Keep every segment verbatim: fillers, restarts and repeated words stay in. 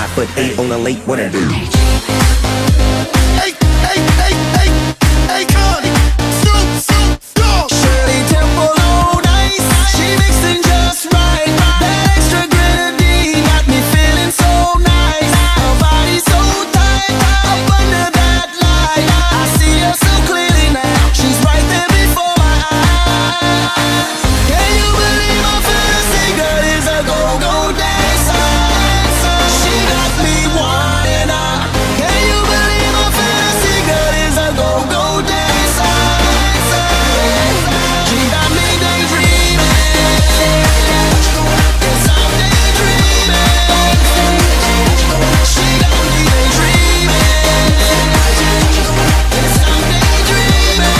Five foot eight on the lake, what I do? Hey, hey, hey, hey, hey, Connie, soup, soup, dog. Shirley Temple on ice, she mixed in just right. That extra grenadine got me feeling so nice. Her body so tight, up under that light. I see her so clearly now, she's right there before my eyes. Can you believe my fantasy girl is a go-go dancer? She got me wanting her. Can you believe my fantasy girl is a go-go dancer? She got me daydreaming. Yes, I'm daydreaming. She got me daydreaming. Yes, I'm daydreaming.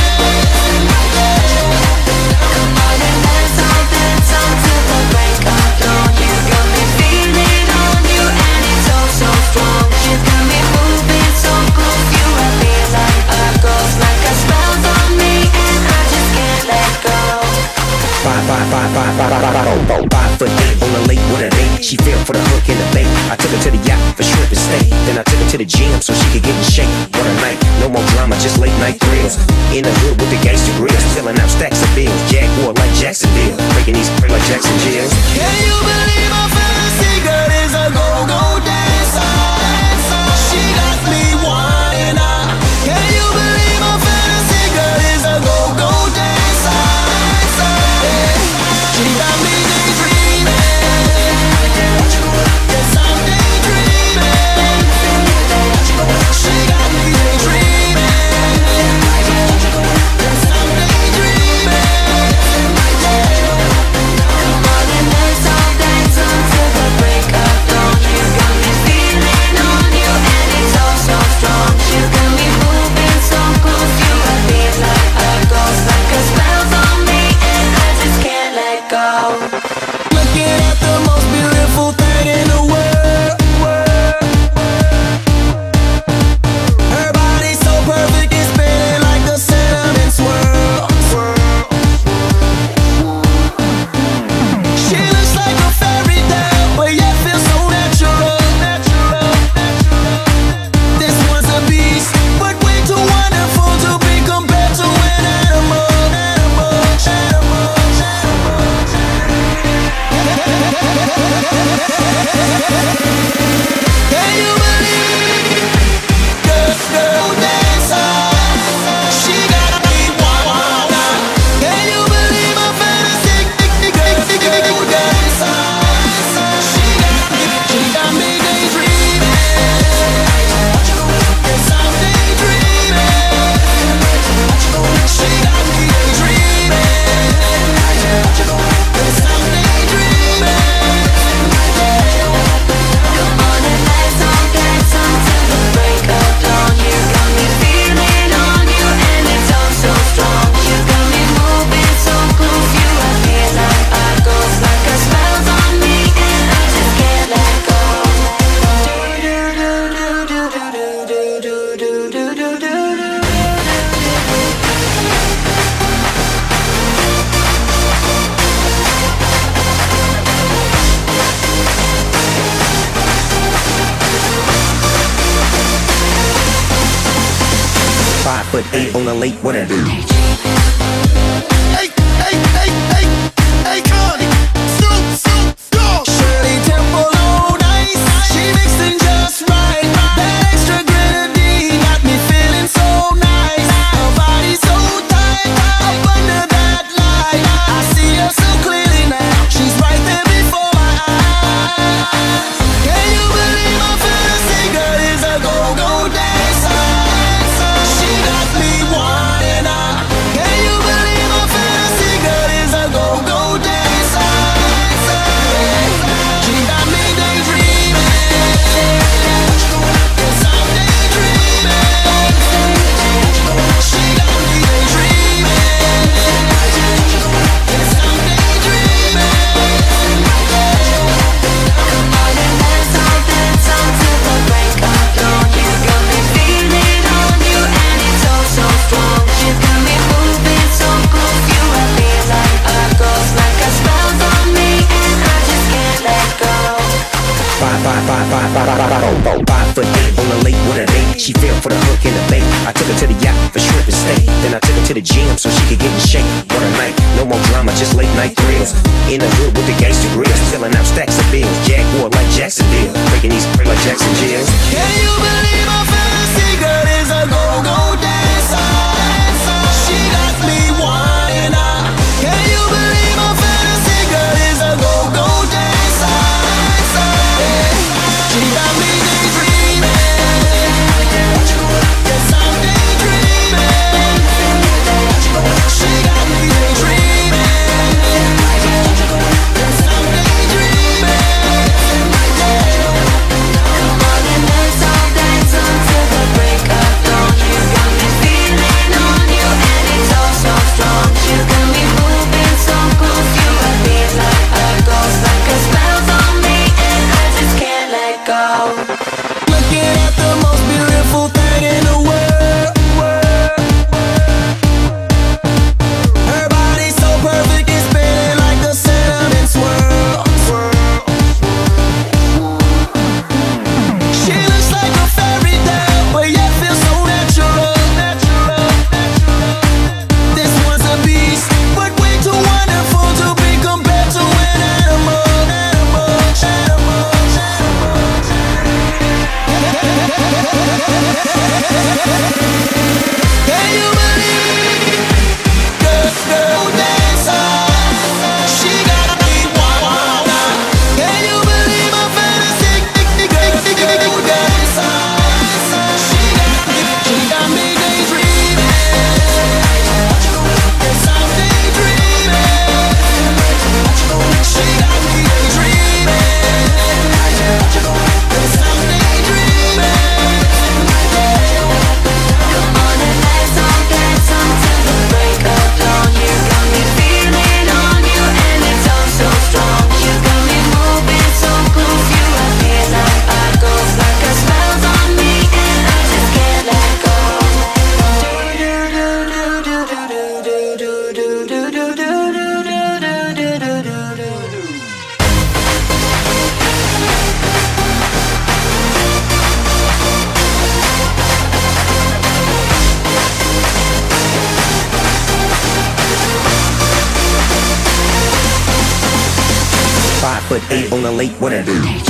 Come on and dance on, dance on till the break of dawn. You got me feeling on you and it's so, so strong. You got me moving so close. You I feel like a ghost, like a spell's on me and I just can't let go. Five, five, five, five, five, five, five, five, five, five foot eight on the lake, what a date. She fell for the hook in the bait. I took her to the yacht for shrimp and steak. Then I took her to the gym so she could get in shape. What a night, no more drama, just late night thrills. In the hood with the gangster grills, filling out stacks of bills. Jaguar like Jacksonville, breaking these like Jackson Jills. Can you believe my fantasy girl is a go-go dancer? She got me wanting her. Can you believe my fantasy girl is a go-go dancer? She got me daydreaming. Yes, I'm daydreaming. She got me daydreaming. Yes, I'm daydreaming. Come on and dance on, dance on till the break of dawn. You got me feeling on you and it's so, so strong. You got me moving so close. You I feel like a ghost, like a spell's on me and I just can't let go. Looking at the most beautiful thing in the world. Her body's so perfect, it's spinning like the cinnamon swirl. She looks like a fairy tale, but yet feels so natural. This one's a beast, but way too wonderful to be compared to an animal. Animal, animal, Can you believe the girl dancer? She got me wanna. Can you believe my fantasy girl dancer? She got me, she got me daydreaming. Yes, I'm daydreaming. She got me daydreaming. Yes, I'm daydreaming. Come on and dance on, dance on till the break of dawn. You got me feeling on you and it's so, so strong. You got me moving so close. You I feel like a ghost, like a spell's on me and I just can't let go. Do do do do do do do do do do do. Five foot eight on the lake, what I do? Hey, hey, hey, hey, hey, Connie, soup, soup, dog. Shirley Temple on ice, she mixed in just right. That extra grenadine got me feeling so nice. Her body so tight, up under that light. I see her so clearly now, she's right there before my eyes. Can you believe my fantasy girl is a go-go dancer? She got me wanting her. Five foot eight on the lake with a date. She fell for the hook in the bait. I took her to the yacht for shrimp and steak. Then I took her to the gym so she could get in shape. What a night, no more drama, just late night thrills. In the hood with the gangster grills, filling out stacks of bills. Jaguar like Jacksonville, breaking these like Jackson Jills. Can you believe my fantasy girl is a go-go dancer? She got me wanting her. Can you believe my fantasy girl is a go-go dancer? She got me daydreaming. Yes, I'm daydreaming. She got me daydreaming. Yes, I'm daydreaming. Come on and let's all dance until the break of dawn. You got me feeling on you and it's all so strong. You got me moving so close. You I feel like a ghost, like a spell's on me and I just can't let go. Looking at the most beautiful thing in the world. Her body's so perfect, it's spinning like the cinnamon swirl. She looks like a fairy tale, but yet feels so natural. This one's a beast, but way too wonderful to be compared to an animal. Can you believe this girl dancer? She got me wild. Can you believe my fantasy girl dancer? She got me, she got me daydreaming. Yes, I'm daydreaming. She got me daydreaming. Yes, I'm daydreaming. Come on and let's all dance until the break of dawn. You got me feeling on you and it's all so strong. You got me moving so close. You I feel like a ghost, like a spell's on me and I just can't let go. Five foot eight on the lake with a